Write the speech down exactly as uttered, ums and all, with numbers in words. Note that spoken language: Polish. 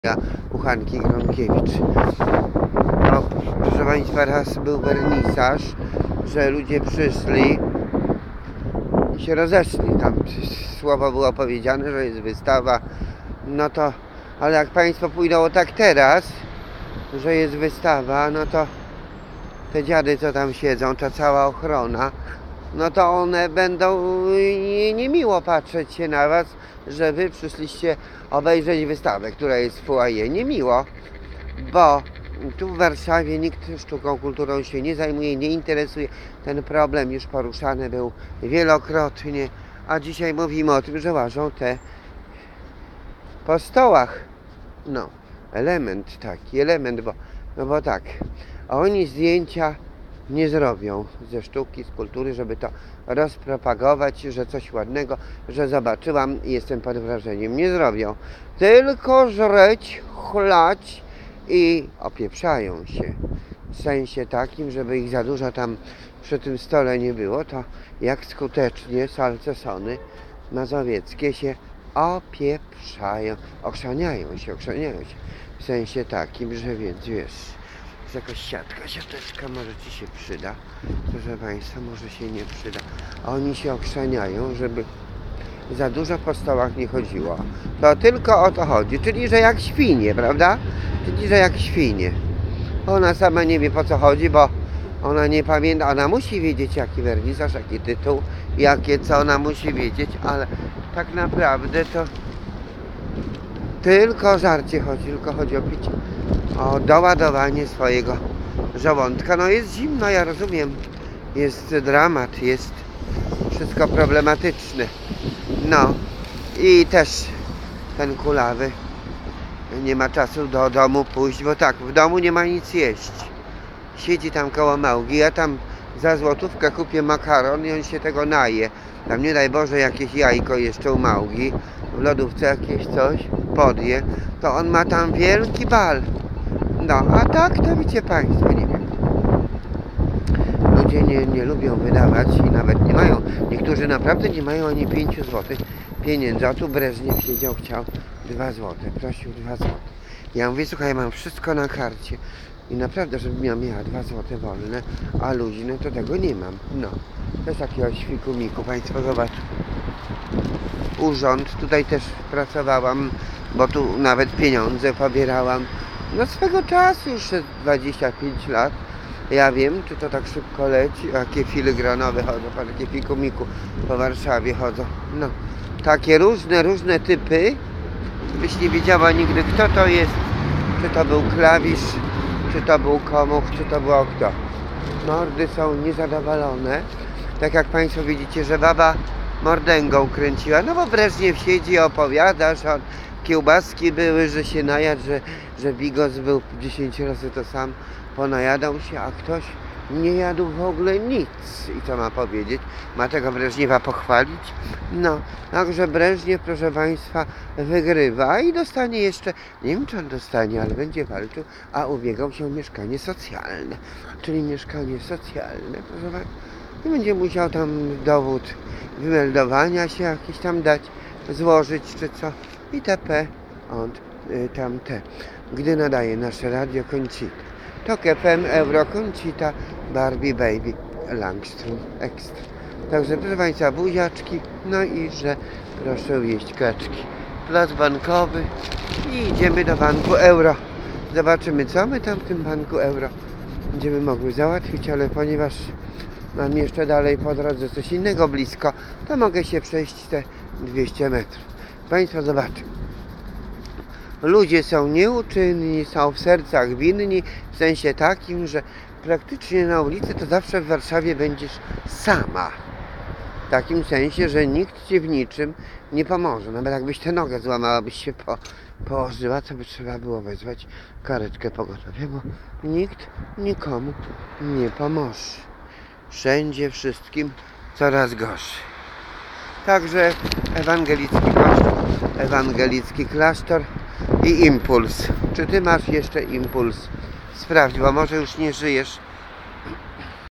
Kuchanki Gronkiewicz. No, proszę Państwa, raz był wernisaż, że ludzie przyszli i się rozeszli. Tam słowo było powiedziane, że jest wystawa. No to, ale jak Państwo pójdą tak teraz, że jest wystawa, no to te dziady, co tam siedzą, ta cała ochrona, no to one będą niemiło patrzeć się na Was, że Wy przyszliście obejrzeć wystawę, która jest w foyer. Niemiło, bo tu w Warszawie nikt sztuką, kulturą się nie zajmuje, nie interesuje. Ten problem już poruszany był wielokrotnie, a dzisiaj mówimy o tym, że łażą te po stołach. No, element taki, element, bo, no bo tak, a oni zdjęcia nie zrobią ze sztuki, z kultury, żeby to rozpropagować, że coś ładnego, że zobaczyłam i jestem pod wrażeniem. Nie zrobią. Tylko żreć, chlać i opieprzają się. W sensie takim, żeby ich za dużo tam przy tym stole nie było, to jak skutecznie salcesony mazowieckie się opieprzają, okrzaniają się, okrzaniają się. W sensie takim, że więc wiesz, jest jakaś siatka, siateczka może Ci się przyda, proszę Państwa, może się nie przyda. A oni się okrzaniają, żeby za dużo po stołach nie chodziło. To tylko o to chodzi, czyli że jak świnie, prawda? Czyli że jak świnie. Ona sama nie wie, po co chodzi, bo ona nie pamięta, ona musi wiedzieć jaki wernisaż, jaki tytuł, jakie co ona musi wiedzieć, ale tak naprawdę to tylko o żarcie chodzi, tylko chodzi o picie, o doładowanie swojego żołądka. No jest zimno, ja rozumiem, jest dramat, jest wszystko problematyczne. No i też ten kulawy nie ma czasu do domu pójść, bo tak, w domu nie ma nic jeść. Siedzi tam koło Małgi, ja tam za złotówkę kupię makaron i on się tego naje. Tam nie daj Boże jakieś jajko jeszcze u Małgi, w lodówce jakieś coś podje, to on ma tam wielki bal. No, a tak to wiecie Państwo, nie wiem. Ludzie nie, nie lubią wydawać i nawet nie mają, niektórzy naprawdę nie mają ani pięciu złotych pieniędzy. A tu Breżniew siedział, chciał dwa złote, prosił dwa złote. Ja mówię, słuchaj, ja mam wszystko na karcie i naprawdę, żebym ja miała dwa złote wolne, a luźne, to tego nie mam. No, to jest takiego świku miku, Państwo zobaczą. Urząd, tutaj też pracowałam, bo tu nawet pieniądze pobierałam. No swego czasu, już dwadzieścia pięć lat. Ja wiem, czy to tak szybko leci, jakie filigranowe chodzą, takie fiku-miku po Warszawie chodzą. No, takie różne, różne typy. Byś nie wiedziała nigdy, kto to jest, czy to był klawisz, czy to był komuch, czy to było kto. Mordy są niezadowolone. Tak jak Państwo widzicie, że baba mordęgą kręciła, no bo Breżniew siedzi i opowiada, że on, kiełbaski były, że się najadł, że, że bigos był dziesięć razy to sam, ponajadał się, a ktoś nie jadł w ogóle nic. I co ma powiedzieć? Ma tego Breżniewa pochwalić? No, także Breżniew, proszę Państwa, wygrywa i dostanie jeszcze, nie wiem czy on dostanie, ale będzie walczył, a ubiegał się o mieszkanie socjalne. Czyli mieszkanie socjalne, proszę Państwa. I będzie musiał tam dowód wymeldowania się jakiś tam dać, złożyć czy co. itp. Od y, tamte. Gdy nadaje nasze radio Conchita. Tok F M, Euro Conchita, Barbie Baby, Langstrom Extra. Także proszę Państwa, buziaczki, no i że proszę jeść kaczki. Plac bankowy i idziemy do banku Euro. Zobaczymy, co my tam w tym banku Euro będziemy mogły załatwić, ale ponieważ mam jeszcze dalej po drodze coś innego blisko, to mogę się przejść te dwieście metrów. Państwo zobaczą. Ludzie są nieuczynni, są w sercach winni, w sensie takim, że praktycznie na ulicy to zawsze w Warszawie będziesz sama. W takim sensie, że nikt Ci w niczym nie pomoże. Nawet jakbyś tę nogę złamała, byś się po, położyła, to by trzeba było wezwać karetkę pogotowia, bo nikt nikomu nie pomoże. Wszędzie, wszystkim coraz gorzej. Także ewangelicki kościół, ewangelicki klasztor i impuls. Czy Ty masz jeszcze impuls? Sprawdź, bo może już nie żyjesz